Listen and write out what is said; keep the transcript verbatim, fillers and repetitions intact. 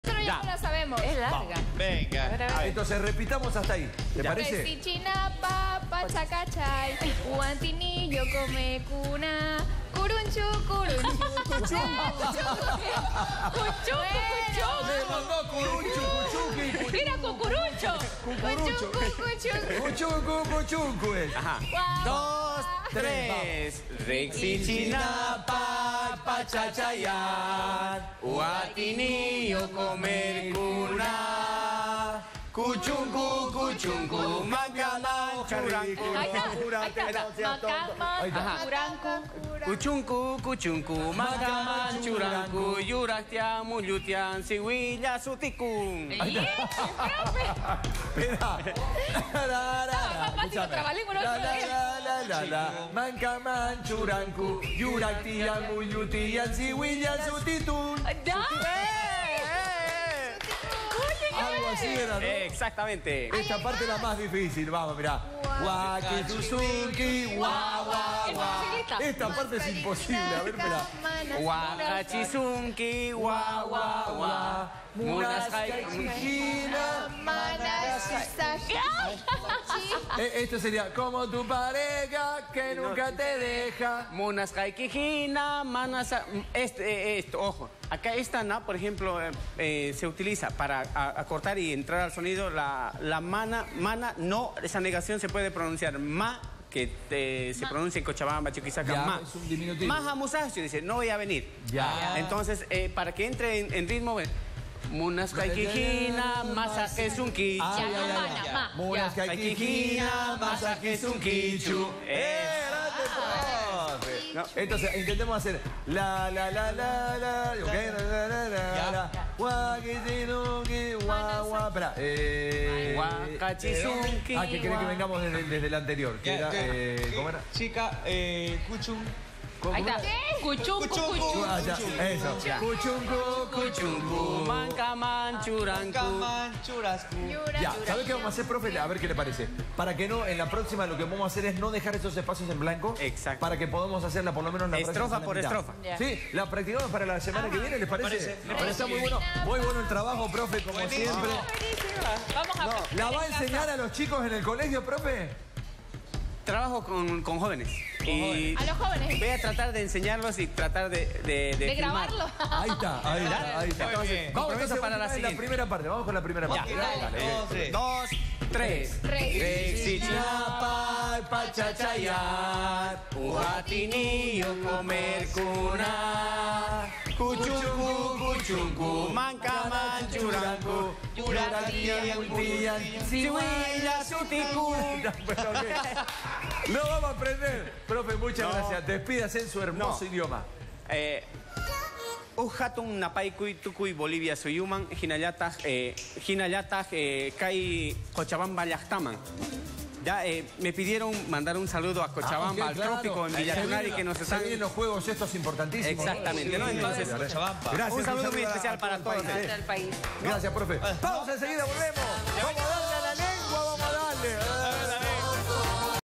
Nosotros ya, ya no la sabemos. Es larga. Vamos. Venga. A ver, a ver. Entonces repitamos hasta ahí. ¿Te Ya. parece? Si china, papa, chacachay, guantinillo, come cuna, curunchu, curunchu, cuchuncu. Cuchuncu, Le mandó curunchu, cuchuqui, cuchuncu. Mira, cucurucho. cucurucho. Cuchuncu, Cuchuncu, cuchuncu es. Ajá. Guau. Dos, tres. Rexi china papa chachayán. Uatinillo comer cuna. Cuchuncu, cuchuncu, macaman, churancu. Ahí está, ahí está. Macama, Ahí está. curancu. Cuchuncu, cuchuncu, macaman, churancu. Yuractian, muyutian, sihuilla, suticun. Ahí está. Espera. más fácil que trabalengua, ¿no? La, la, la, la, la, la. Mancaman, churancu, yuractian, muyutian, sihuillan, sutitun. Algo así era, ¿no? Exactamente. Esta parte es la más difícil, vamos, mirá. Guaquituzuki, guau, guau, guau. Esta parte es imposible, a ver, espera. Guacachizunki, guau, guau, guau. Munascaijina, esto sería como tu pareja que nunca te deja. Monas Kaikijina, manas. Este, esto, ojo. Acá esta, ¿no? Por ejemplo, eh, eh, se utiliza para a- acortar y entrar al sonido la, la mana, mana, no, esa negación se puede pronunciar ma, que eh, se pronuncia en Cochabamba, Chuquisaca, Ya, ma. es un diminutivo. Maja Musashi, dice, no voy a venir. Ya. Entonces, eh, para que entre en, en ritmo, eh, Munas Kaikijina, masajes un quichu. Ah, Ya, ya, no, ya, mana, ya. ma. Munas Ya. Kaikijina, masajes un quichu. ¡Eh, grande, profe! No. Entonces, intentemos hacer la, la, la, la, la, ok, la, la, la, la, la, guaquitinuki, guau, guau, espera, eh... Guacachizunki, Ah, que creen que vengamos desde, desde el anterior, que era, eh, ¿cómo era? Chica, eh, cuchun. ¿Cómo Ahí está. era? Cuchuncu, cuchuncu. Ah, ya, eso, Ya. cuchuncu, Cuchuncu, mancaman, churancu. Caman, churascu. Ya, ¿sabes qué vamos a hacer, profe? A ver qué le parece. Para que no, en la próxima lo que vamos a hacer es no dejar esos espacios en blanco. Exacto. Para que podamos hacerla por lo menos en la Estrofa próxima por mitad. estrofa. Ya. Sí, la practicamos para la semana que viene, ¿les parece? parece, me Bueno, está muy bueno. Muy bueno el trabajo, profe, como siempre. Vamos a ¿La va a enseñar a los chicos en el colegio, profe? Trabajo con, con jóvenes. Y A los jóvenes. voy a tratar de enseñarlos y tratar de, de, de De filmar. grabarlo. Ahí está, ahí está, ahí está. Muy Entonces, bien. vamos Compromiso entonces, para la vamos con siguiente. primera parte, vamos con la primera parte. Ya. Dale. Dos, tres. Dos, tres. Rexi Chapa, pachachayán, Uatinillo comer cuna. Cuchuncu, cuchuncu, mancaman, churancu. Yuractian, Sihuilla, suticú. Bueno, ok. Lo vamos a aprender. Profe, muchas No. gracias. Despídase en su hermoso No. idioma. Eh, Ujatun napaykuy tukuy Bolivia suyuman hinallataj eh, hinallataj eh, kai Cochabamba llaqtaman. Ya eh, me pidieron mandar un saludo a Cochabamba, Ah, ok, al claro. trópico en Ahí se Villatunari vienen- que nos se están. vienen los juegos estos importantísimos. Exactamente, ¿no? Entonces, Cochabamba. Gracias, un saludo muy a- especial a para todo el todos. país. del país. Gracias, profe. Vamos enseguida, volvemos. Vamos